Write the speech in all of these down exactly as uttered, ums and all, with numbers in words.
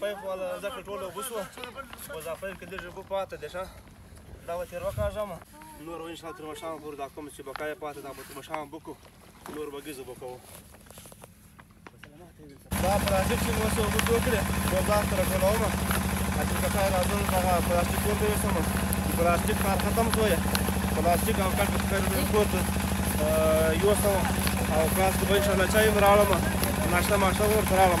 پایپ والا ځکه ټوله اوبه شوه خو دا پایپ کې لږ اوبه پاته دي ښه دا به تېر وکاږم نور به انشاءالله تر ماښامه پورې دا کوم چې بقایا پاته دا به تر ماښامه بکو نور به ګیزو به کوو دا پلاستیک چې مو اوس اوبه جوړ کړې نور ځان سره ټولومه چې که ښایي راځم دغه پلاستیک ورته یوسم پلاستیک کار ختم شو یې پلاستیک او کټ کټ کور ته یوسم او کلاس کې به انشاءالله چای هم راوړم ناشته ماشته به ورته راوړم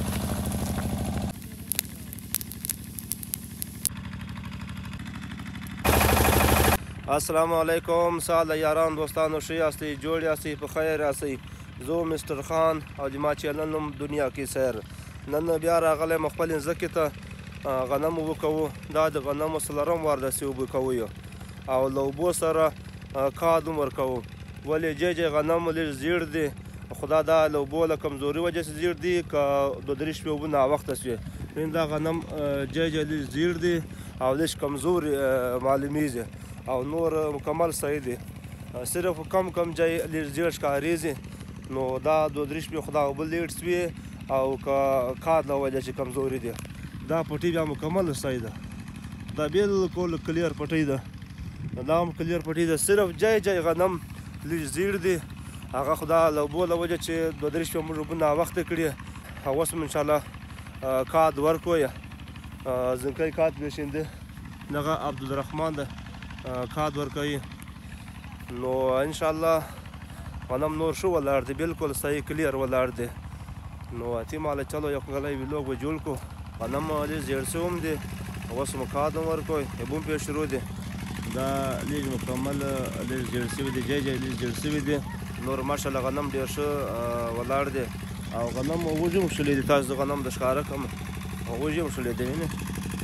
السلام علیکم ساده یاران دوستانو ښه یاستئ جوړ یاستئ په خیر یاستئ زه مسټر خان او د ما چینل نوم دنیا کې سیر نن بیا راغلی یم خپلې ځمکې ته غنم اوبه کوو دا د غنمو څلورم وار داسې اوبه کوو او له اوبو سره کاد هم ورکوو ولې جې جې غنم لږ زیړ دي خو دا دا له اوبو له کمزوري وجې څخه زیړ دي که دوه درې شپې اوبه ناوخته شوې وین دا غنم جې جې لږ زیړ دي او لږ کمزوري معلومیږي او نور مکمل صحیح دی صرف کم کم ځای لږ زیړ ښکارېږي نو دا دوه درې شپې خو دا اوبه لیټ شوې او که کاد له وجې چې کمزوري دی دا پټۍ بیا مکمل صحیح ده دا بالکل کلیر پټۍ ده دا هم کلیر پټۍ ده صرف ځای ځای غنم لږ زیړ دی هغه خو دا له اوبو له وجې چې دوه درې شپې موږ اوبه ناوخته کړي اوس هم انشاءالله کاد ورکوو یې ځمکۍ کاد پېژندې دغه عبدالرحمن ده کاد ورکوي نو انشاءالله غنم نور ښه ولاړ دی بالکل صحیح کلیر ولاړ دی نو اتې ماله چلو یو غلی ویلوګ به جوړ کړو غنم لږ زیړ شوی هم دی اوس مو کاد هم ورکوي اوبه هم پرې شروع دي دا لږ مکمل لږ زیړ شوي دي ځای ځای لږ زیړ شوي دي نور ماشاءالله غنم ډېر ښه ولاړ دی او غنم وږي هم شلې دي تاسو د غنم د ښکاره کړم وږي هم شلې دي وینې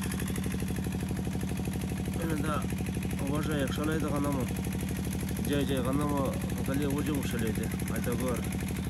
دا وږی یې کښلی د غنمو ځای ځای غنمو غلې وږي هم شلې دي هلته ګوره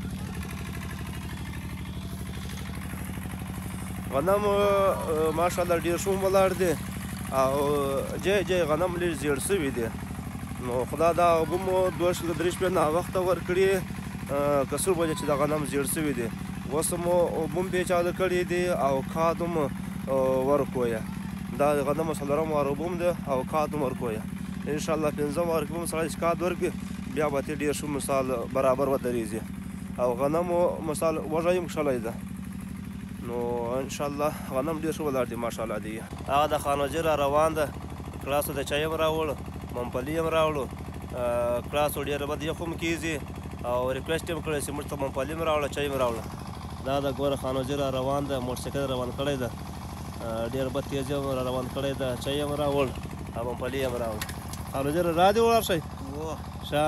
غنم ماشاءالله ډېر ښه هم ولاړ دی او ځای ځای غنم لږ زیړ شوي دي نو خدا دا اوبه مو دوه درې شپې ناوخته ورکړي که څو بجې چې دا غنم زیړ شوي دي اوس مو اوبه هم پېچاله کړي دي او کاد هم ورکړو یې دا د غنمو څلورم وار اوبه هم ده او کاد هم ورکړو یې انشاءالله پنځم وار کې به هم سړی چې کاد ورکړي بیا به ترې ډېر ښه مثال برابر ودرېږي او غنمو مثال وږی هم کښلی ده نو انشاءالله غنم ډېر ښه ولاړ دی ماشاءالله دی هغه د خانوجي را روان ده کړاسو د چای هم راوړو ممپلي هم راوړو کړاسو ډېره بد یخ هم کېږي او ریکویسټ هم کړی چې موږ ته ممپلي هم راوړه چای هم راوړه دا د ګوره خانوجي را روان ده موټرسایکل روان کړی ده ډېر بد تیز هم را روان کړی ده چای هم راوړ او ممپلي هم راوړ خانوجي را را دې ولاړ شئ ښه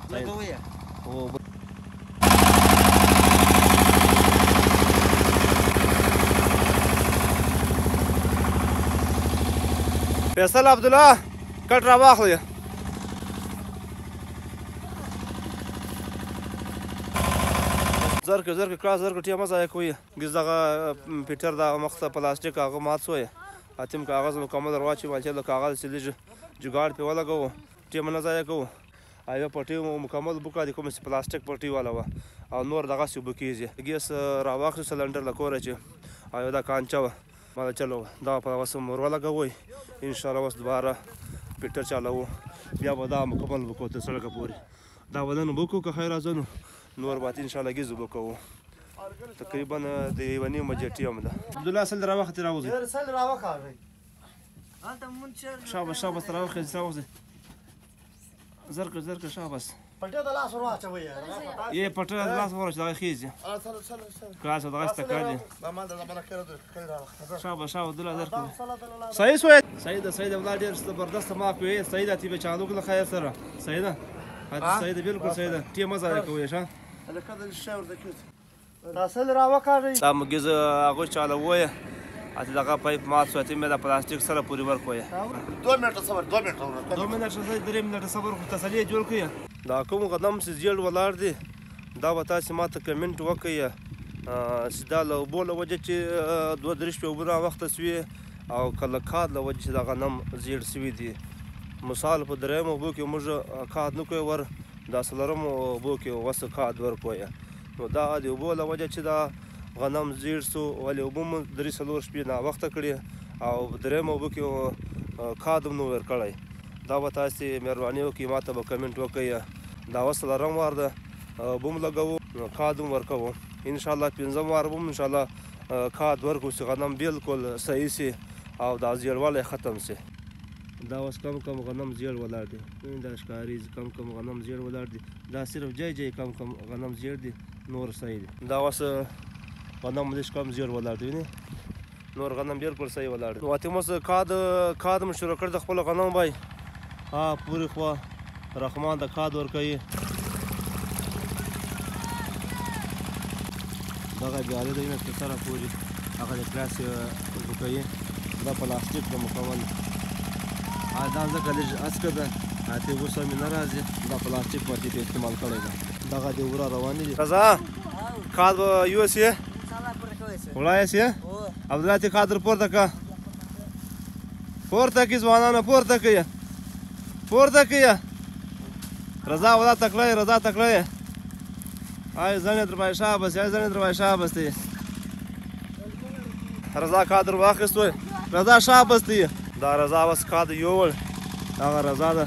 فیصل عبدالله کټ را واخلئ زرکه زرکه کلاس زرکه ټیم مه ضایع کوئ ګز دغه پیټر دا مخ ته پلاستیک هغه مات شوی اتیم کاغذ مکمل را واچوي چې د کاغذ چې لږ جګاړ پرې ولګوو ټیم نه ضایع کوو او یوه پټۍ مکمل بوکه د کومه چې پلاستیک پټۍ والا وه او نور دغسې اوبه کېږي ګیس را واخلو سلنډر له کوره چې او یو دا کانچه وه ما ته چلو دا په اوس ور ولګوئ انشاءالله اوس دوباره پیټر چالوو بیا به دا مکمل به کوو تر سړکه پورې دا به نن اوبه کوو که خیر راځه نو نور به انشاءالله ګیز اوبه کوو تقریبا د یوه نیمه بجې ټیم ده عبدالله سل راوختې راوځئ شاباس شاباس راوخېځئ راوځئ زرکه زرکه شاباس پټه د لاس ور واچوي یې پټه د لاس ور واچوي دغه خېږي کلاس دغه سته کړي شاباس شاباس عبدالله زرکه صحیح شوی صحیح ده صحیح ده والله ډېر زبردسته ما کوي صحیح ده تیبه چالو کړه خیر سره صحیح ده صحیح ده بالکل صحیح ده ټیم مه ضایع کوئ ښه راسل را وکاږئ دا مګیز هغوی چالوو یې اته دغه پایپ مات شو اتې مې د پلاستیک سره پورې ورکړو یې دوه منټه صبر دوه منټه دوه منټه درې منټه صبر خو تسلي یې جوړ کړئ دا کوم غنم چې زیړ ولاړ دی دا به تاسې ما ته کمنټ وکړئ چې دا له اوبو له وجې چې دوه درې شپې اوبه ناوخته شوې او که له کاد له وجې چې دا غنم زیړ شوي دي مثال په درېیمو اوبو کې موږ کاد نه کوی ور دا څلورمو اوبو کې وس کاد ورکړو نو دا د اوبو له وجې چې دا غنم زیړ سو ولې اوبه مو درې څلور شپې ناوخته کړې او درېیم اوبه کې کاد هم نو ورکړی. دا به تاسې مهرباني وکړئ ما ته به کمنټ وکړئ. دا اوس څلورم وار ده اوبه هم لګوو کاد هم ورکوو. انشاءالله پنځم وار به هم انشاءالله کاد ورکړو چې غنم بالکل صحیح سي او دا زیړوالی ختم سي. دا اوس کم کم غنم زیړ ولاړ دي. دا ښکاري کم کم غنم زیړ ولاړ دي. دا صرف جای جای کم کم غنم زیړ دي نور صحیح دي. دا اوس غنم لږ کم زیړ ولاړ دي وینې نور غنم بالکل صحیح ولاړ دي. واته اوس کاد کاد مو شروع کړ د خپل غنم بای ها پورې خوا رحمان د کاد ورکوي. دغه بیاله دی نه تر سره پورې هغه د کلاس ورکوي. دا پلاستیک د مکمل دا ځکه لږ اسکه ده اتې غوسه مې نه راځي. دا پلاستیک پاتې په استعمال کړی ده. دغه د ورا روانې دي. رضا کاد به یوسې وړایسې عبدالله ته کاد پورته که پورته کړي ځوانانو پورته کړي پورته کړي. رضا ولا تکړه رضا تکړه آی زنې در باندې شابس آی زنې در باندې شابس دی. رضا کاد در واخیستو رضا شابس دی. دا رضا اوس کاد یوړ هغه رضا ده.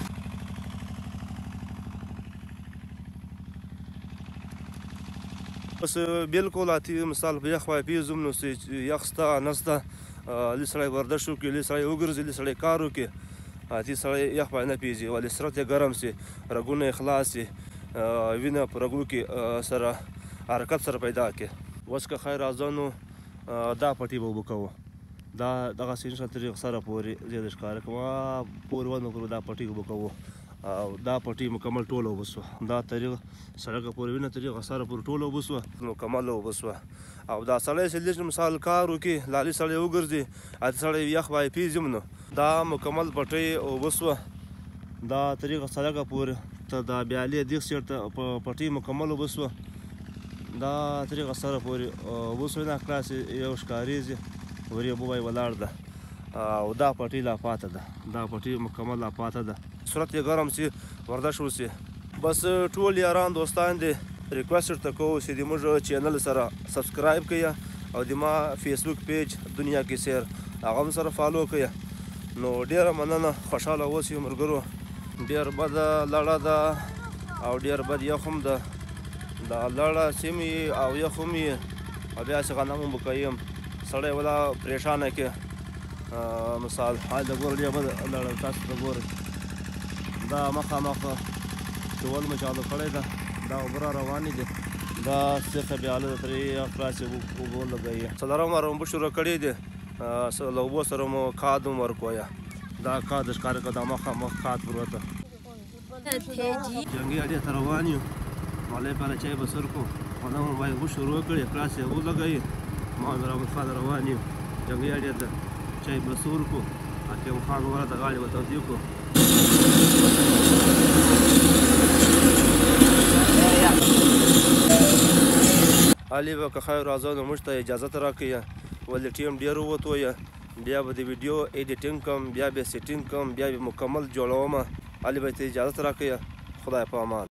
بس بالکل اتې مثال په یخ وای پیزم نو یخ سته نسته لږ سړی ورزش وکړي لږ سړی وګرځي لږ سړی کار وکړي اتې سړی یخ باندې نه پیږي ولې سرت یې ګرم سي رګونه یې خلاص سي وینه په رګو کې سره حرکت سره پیدا کړي. اوس که خیر راځه نو دا پټي به اوبه کوو. دا دغسې انشاء طریق سره پورې زه د ښکاره کوم پورې ونه کړو دا پټي اوبه کوو او دا پټي مکمل ټوله اوبه سوه. دا طریق سړکه پورې وینه طریقه سره پورې ټوله اوبه سوه مکمل اوبه سوه. او دا سړی چې لږ مثال کار وکړي لالي سړی وګرځي اتې سړی یخ باندې پیږي هم نو دا مکمل پټۍ اوبه سوه. دا طریقه سړکه پورې ته دا بیالې دیغ سیټ ته پټۍ مکمل اوبه سوه. دا طریقه سره پورې اوبه سوه نه کلاس یو ښکارېږي ورې اوبه به یې ولاړ ده او دا پټۍ لا پاته ده. دا پټۍ مکمل لا پاته ده. صورت یې ګرم سي ورزش وسي. بس ټول یاران دوستان دي ریکویسټ ورته کوو چې زموږ چینل سره سبسکرایب کړئ او د ما فیسبوک پیج دنیا کې سیر هغه هم سره فالو کړئ. نو ډېره مننه خوشحاله اوسئ ملګرو. ډېر بده لړه ده او ډېر بد یخ هم ده. دا لړه سیم او یخ هم یې او بیا چې غنم هم به کوي سړی ولا پریشانه کې مثال حال د ګوره ډېر بده لړه تاسو ته ګورئ. دا مخامخ ټول مې چالو کړی ده. دا اوبه را روانې دي. دا سیخه بیاله ده ترې خلاصې اوبه لګوي. څلورم وار اوبه شروع کړي دي له اوبو سره مو کاد هم ورکویه. دا کاد ښکاره کړه دا مخامخ کاد پروته. جنګي اډې ته روان یو مالې پهله چای به سر کړو غنم مو باید اوبه شروع کړې خلاصې اوبه لګوي. ما امیر احمد خان روان یو جنګي اډې ته چای به سور کړو حکیم خان وره ته غاړې به تودې کړو. علي به که خیر راځه نو موږ ته اجازت راکړئ ولې ټیم ډېر ووتو یه بیا به د ویډیو ایډیټینګ کوم بیا به سیټینګ کوم بیا به مکمل جوړوم. علي به ته اجازت راکړئ. خدای په امان.